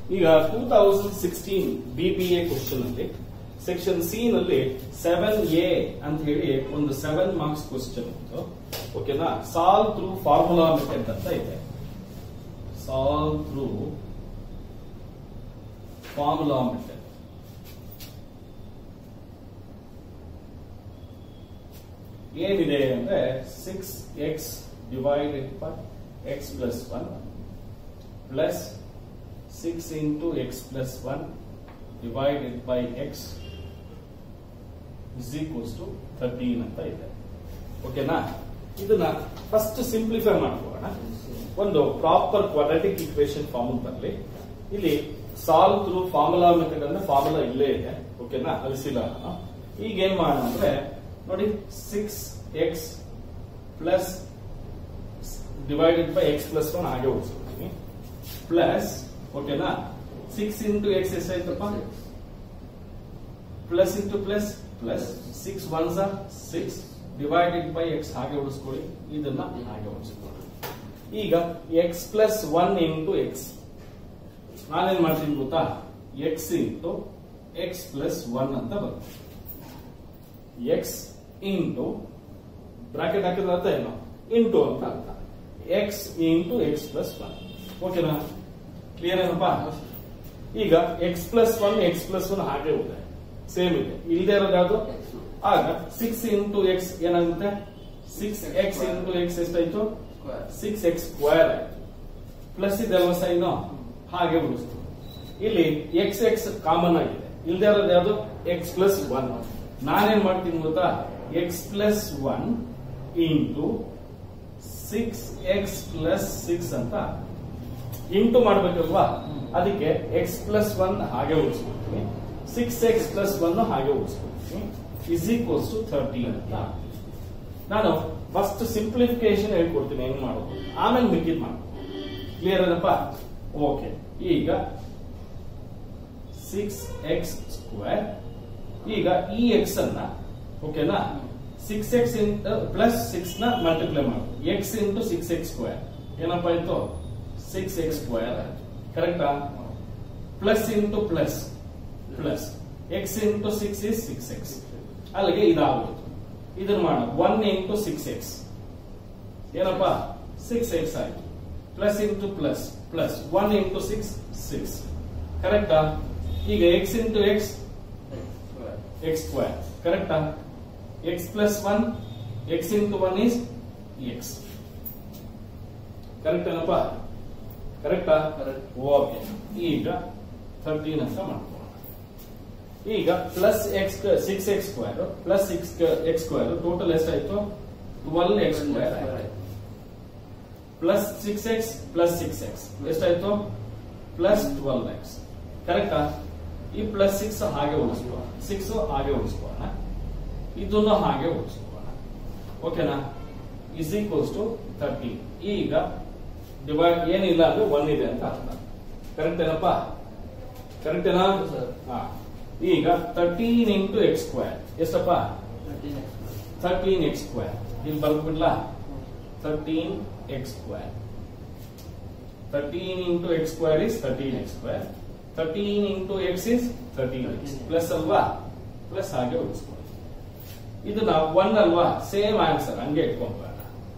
ಈಗ 2016 BBA question ಅಲ್ಲಿ section C ನಲ್ಲಿ 7A ಅಂತ ಹೇಳಿ ಒಂದು 7 ಮಾರ್ಕ್ಸ್ ಕ್ವಶನ್ ಇತ್ತು. ಓಕೆನಾ? ಸಾಲ್ವ್ ಥ್ರೂ ಫಾರ್ಮುಲಾ ಮೆಥಡ್ ಅಂತ ಇದೆ. Solve through formula method. ಏನಿದೆ ಅಂದ್ರೆ 6x divided by x plus 1 plus 6 into x plus 1 divided by x is equals to 13 ಅಂತ ಇದೆ. ಓಕೆನಾ? ಇದನ್ನ ಫಸ್ಟ್ ಸಿಂಪ್ಲಿಫೈ ಮಾಡ್ಕೊಳ್ಳೋಣ. ಒಂದು ಪ್ರಾಪರ್ ಕ್ವಾಡ್ರಾಟಿಕ್ ಈಕ್ವೇಶನ್ ಫಾರ್ಮ್ ಬರಲಿ. ಇಲ್ಲಿ ಸಾಲ್ವ್ ಥ್ರೂ ಫಾರ್ಮುಲಾ ಮೆಥಡ್ ಅಂದ್ರೆ ಫಾರ್ಮುಲಾ ಇಲ್ಲೇ ಇದೆ. ಓಕೆನಾ? ಅಳಿಸಿಲ್ಲ. ಈಗ ಏನ್ ಮಾಡೋಣ ಅಂದ್ರೆ ನೋಡಿ, 6x plus divided by x plus 1 ಹಾಗೆ ಉಳಿಸ್ಕೊಳ್ತೀನಿ. ಪ್ಲಸ್ ಓಕೆನಾ 6 ಇಂಟು x ಎಷ್ಟಾಯ್ತಪ್ಪ? Plus into plus plus 6 1s are 6 divided by x ಹಾಗೆ ಉಳಿಸ್ಕೊಳ್ಳಿ. ಇದನ್ನ ಹಾಗೆ ಉಳಿಸ್ಕೊಳ್ಳಿ. ಈಗ x ಪ್ಲಸ್ 1 ಇಂಟು x ನಾನೇನ್ ಮಾಡ್ತೀನಿ ಗೊತ್ತಾ? x ಇಂಟು x ಪ್ಲಸ್ 1 ಅಂತ ಬರುತ್ತೆ. x ಇಂಟು ಬ್ರಾಕೆಟ್ ಹಾಕಿದ್ರೆ ಅರ್ಥ ಏನು? ಇಂಟು ಅಂತ ಅರ್ಥ. x into x plus 1. ಓಕೆನಾ? ಕ್ಲಿಯರ್ ಏನಪ್ಪಾ? ಈಗ x ಪ್ಲಸ್ 1 x ಪ್ಲಸ್ 1 ಹಾಗೆ ಇದೆ, ಸೇಮ್ ಇದೆ. ಇಲ್ಲದೆ ಇರೋದು ಯಾವುದು? ಆಗ 6 ಇಂಟು x ಏನಾಗುತ್ತೆ? 6x ಇಂಟು x ಎಷ್ಟಾಯ್ತು? 6x ಸ್ಕ್ವೇರ್ ಆಯ್ತು. ಪ್ಲಸ್ ಇದೆಲ್ಲ ಸೈನು ಹಾಗೆ ಉಳಿಸ್ತು. ಇಲ್ಲಿ x x ಕಾಮನ್ ಆಗಿದೆ. ಇಲ್ಲದೆ ಇರೋದು ಯಾವುದು? x plus 1. ನಾನೇನ್ ಮಾಡ್ತೀನಿ ಗೊತ್ತಾ? x plus 1 into 6x plus 6 ಅಂತ ಇಂಟು ಮಾಡ್ಬೇಕಲ್ವಾ? ಅದಕ್ಕೆ x ಪ್ಲಸ್ 1 ಹಾಗೆ ಉಳಿಸ್ಕೊಳ್ತೀನಿ, 6x ಪ್ಲಸ್ 1 ಹಾಗೆ ಉಳಿಸ್ಕೊಳ್ತೀನಿ, ಇಸ್ ಈಕ್ವಲ್ಸ್ ಟು 13 ಅಂತ. ನಾನು ಫಸ್ಟ್ ಸಿಂಪ್ಲಿಫಿಕೇಶನ್ ಹೇಳ್ಕೊಡ್ತೀನಿ ಹೆಂಗ್ ಮಾಡೋದು, ಆಮೇಲೆ ಮಿಕ್ಕಿದ್ ಮಾಡ್ತೀನಿ. ಕ್ಲಿಯರ್ ಏನಪ್ಪ? ಓಕೆ. ಈಗ 6x ಸ್ಕ್ವೇರ್. ಈಗ ಈ x ಅನ್ನ ಓಕೆನಾ 6x ಪ್ಲಸ್ 6 ನ ಮಲ್ಟಿಪ್ಲೈ ಮಾಡಿ x ಇಂಟು 6x ಸ್ಕ್ವೇರ್ ಏನಪ್ಪ ಆಯ್ತು? 6x ಸ್ಕ್ವೇರ್ ಆಯ್ತು. ಕರೆಕ್ಟಾ? Plus into plus plus x into 6 is 6x. ಅಲ್ಲಿಗೆ ಇದಾಗೋಯ್ತು. ಇದನ್ನ ಮಾಡ 1 ಇಂಟು 6x ಏನಪ್ಪ? 6x ಆಯ್ತು. Plus into plus plus 1 into 6 6. ಕರೆಕ್ಟಾ? ಈಗ x into x x square. ಕರೆಕ್ಟಾ? x plus 1 x into 1 is x. Correct ಏನಪ್ಪ? ಕರೆಕ್ಟಾ? ಓಕೆ. ಈಗ 13 ಅಂತ ಮಾಡ್ಕೊಳ್ಳೋಣ. ಈಗ plus x 6x square plus 6x square total ಎಷ್ಟಾಯ್ತು? 12x ಸ್ಕ್ವೇರ್ ಆಯ್ತು. ಪ್ಲಸ್ 6x ಪ್ಲಸ್ 6x ಎಷ್ಟಾಯ್ತು? Plus 12x. ಕರೆಕ್ಟಾ? ಈ ಪ್ಲಸ್ 6 ಹಾಗೆ ಉಳಿಸ್ಕೊಳ್ಳೋಣ, 6 ಹಾಗೆ ಉಳಿಸ್ಕೊಳ್ಳೋಣ, ಇದನ್ನು ಹಾಗೆ ಉಳಿಸ್ಕೊಳ್ಳೋಣ. ಓಕೆನಾ? Is equals to 13. ಈಗ ಡಿವೈಡ್ ಏನಿಲ್ಲ ಅಂದ್ರೆ 1 ಇದೆ ಅಂತ ಅರ್ಥ. ಕರೆಕ್ಟ್ ಏನಪ್ಪ? ಕರೆಕ್ಟ್ ಏನಾ? ಈಗ 13 ಇಂಟು x ಸ್ಕ್ವೇರ್ ಎಷ್ಟಪ್ಪ? 13x square. ಇಲ್ಲಿ ಬರ್ಬಿಡ್ಲಾ? 13x square. 13 into x square is 13x square. 13 into x is 13x plus ಅಲ್ವಾ? ಪ್ಲಸ್ ಹಾಗೆ ಉಳಿಸ್ಕೊಳ್ಳಿ. ಇದನ್ನ 1 ಅಲ್ವಾ? ಸೇಮ್ ಆನ್ಸರ್ ಹಂಗೆ ಇಟ್ಕೊಂಡ್ಬೇಡ.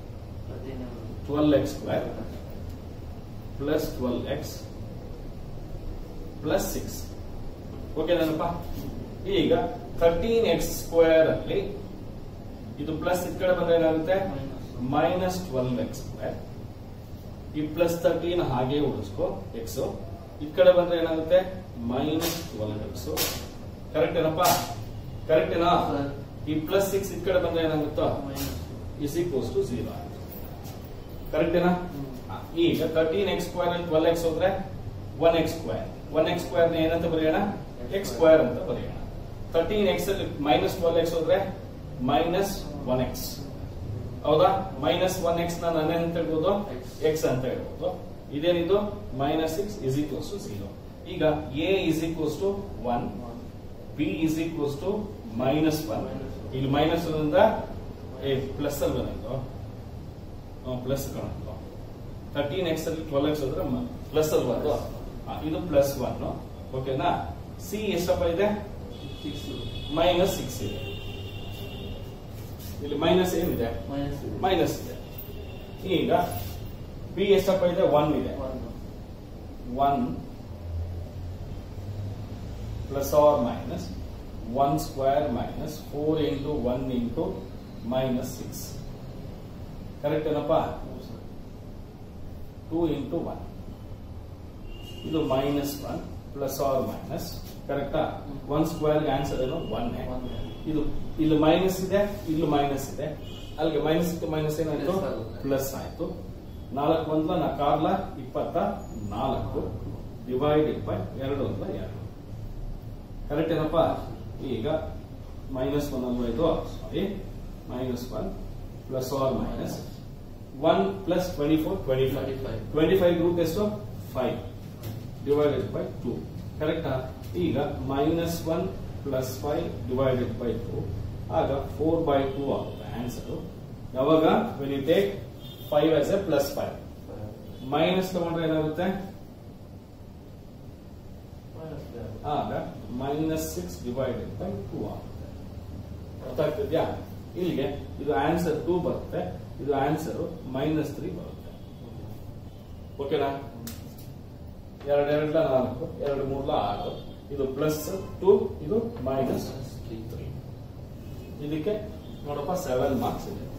12x square plus 12x plus 6. ಓಕೆನಪ್ಪ? ಈಗ 13x ಸ್ಕ್ವೇರ್ ಅಲ್ಲಿ ಇದು ಪ್ಲಸ್ ಈ ಕಡೆ ಬಂದ್ರೆ ಏನಾಗುತ್ತೆ? Minus 12x square. ಈ ಪ್ಲಸ್ 13 ಹಾಗೆ ಉಳಿಸ್ಕೊ x. ಈ ಕಡೆ ಬಂದ್ರೆ ಏನಾಗುತ್ತೆ? Minus 12x. ಕರೆಕ್ಟ್ ಏನಪ್ಪ? ಕರೆಕ್ಟ್ ಏನಾ? ಈ ಪ್ಲಸ್ 6 ಈ ಕಡೆ ಬಂದ್ರೆ ಏನಾಗುತ್ತೋ? Is equals to 0. ಕರೆಕ್ಟ್ ಏನಾ? ಈಗ 13x ಸ್ಕ್ವೇರ್ ಅಲ್ಲಿ 12x ಹೋದ್ರೆ 1x ಸ್ಕ್ವೇರ್. 1x ಸ್ಕ್ವೇರ್ ಏನಂತ ಬರೆಯೋಣ? x ಸ್ಕ್ವೇರ್ ಅಂತ ಬರೆಯೋಣ. 13x ಅಲ್ಲಿ ಮೈನಸ್ 12x ಹೋದ್ರೆ ಮೈನಸ್ 1x. ಹೌದಾ? ಮೈನಸ್ 1x ನಾನು ಅಂತ ಹೇಳ್ಬೋದು, x ಅಂತ ಹೇಳ್ಬೋದು. ಇದೇನಿದು? Minus 6 is equals to 0. ಈಗ a is equals to 1, b is equals to minus 1. ಇಲ್ಲಿ ಮೈನಸ್ ಇಂದ ಪ್ಲಸ್ ಅಲ್ಲಿ ಬಂದಿದ್ದು ಪ್ಲಸ್ ಕಾಣುತ್ತೆ. 13x ಅಲ್ಲಿ 12x ಹೋದ್ರೆ ಪ್ಲಸ್ ಅಲ್ವಾ? ಇದು ಪ್ಲಸ್ 1 ಓಕೆನಾ. ಸಿ ಎಷ್ಟಪ್ಪ ಇದೆ, ಮೈನಸ್ 6 ಇದೆ. ಇಲ್ಲಿ ಮೈನಸ್ ಏನಿದೆ, ಮೈನಸ್ ಇದೆ. ಈಗ ಬಿ ಎಷ್ಟಪ್ಪ ಇದೆ, 1 ಇದೆ. 1 plus or minus 1 square minus 4 into 1 into minus 6 correct ಏನಪ್ಪ. 2 ಇಂಟು 1 ಇದು ಮೈನಸ್ 1 ಪ್ಲಸ್ ಆರ್ ಮೈನಸ್ ಕರೆಕ್ಟಾ. 1 ಸ್ಕ್ವೇರ್ ಆನ್ಸರ್ ಏನು 1. ಇದು ಇಲ್ಲಿ ಮೈನಸ್ ಇದೆ, ಇಲ್ಲಿ ಮೈನಸ್ ಇದೆ, ಅಲ್ಲಿಗೆ ಮೈನಸ್ ಮೈನಸ್ ಏನಾಯ್ತು, ಪ್ಲಸ್ ಆಯ್ತು. 4 1 4 24 ಡಿವೈಡೆಡ್ ಬೈ 2 1 2 ಕರೆಕ್ಟ್ ಏನಪ್ಪ. ಈಗ ಮೈನಸ್ 1 ಅಲ್ವಾ ಇದು, sorry minus 1 plus or minus 1 plus 24 25 root ಎಷ್ಟು 5 ಡಿವೈಡೆಡ್ ಬೈ 2 ಕರೆಕ್ಟಾ. ಈಗ ಮೈನಸ್ 1 ಪ್ಲಸ್ 5 ಡಿವೈಡೆಡ್ ಬೈ 2 ಆಗ 4/2 ಆಗುತ್ತೆ ಆನ್ಸರ್. ಯಾವಾಗ when you take 5 as a plus 5 minus ತಗೊಂಡ್ರೆ ಏನಾಗುತ್ತೆ, ಆಗ ಮೈನಸ್ 6 ಡಿವೈಡೆಡ್ ಬೈ 2 ಆಗುತ್ತೆ. ಅರ್ಥ ಆಗ್ತಿದ್ಯಾ. ಇಲ್ಲಿಗೆ ಇದು ಆನ್ಸರ್ 2 ಬರುತ್ತೆ, ಇದು ಆನ್ಸರ್ ಮೈನಸ್ 3 ಬರುತ್ತೆ. ಓಕೆನಾ. 2 2 4 2 3 6 ಇದು ಪ್ಲಸ್ 2 ಇದು ಮೈನಸ್ 3. ಇದಕ್ಕೆ ನೋಡಪ್ಪ 7 ಮಾರ್ಕ್ಸ್ ಇದೆ.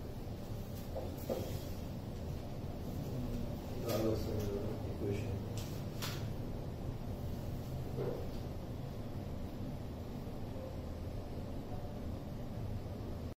equation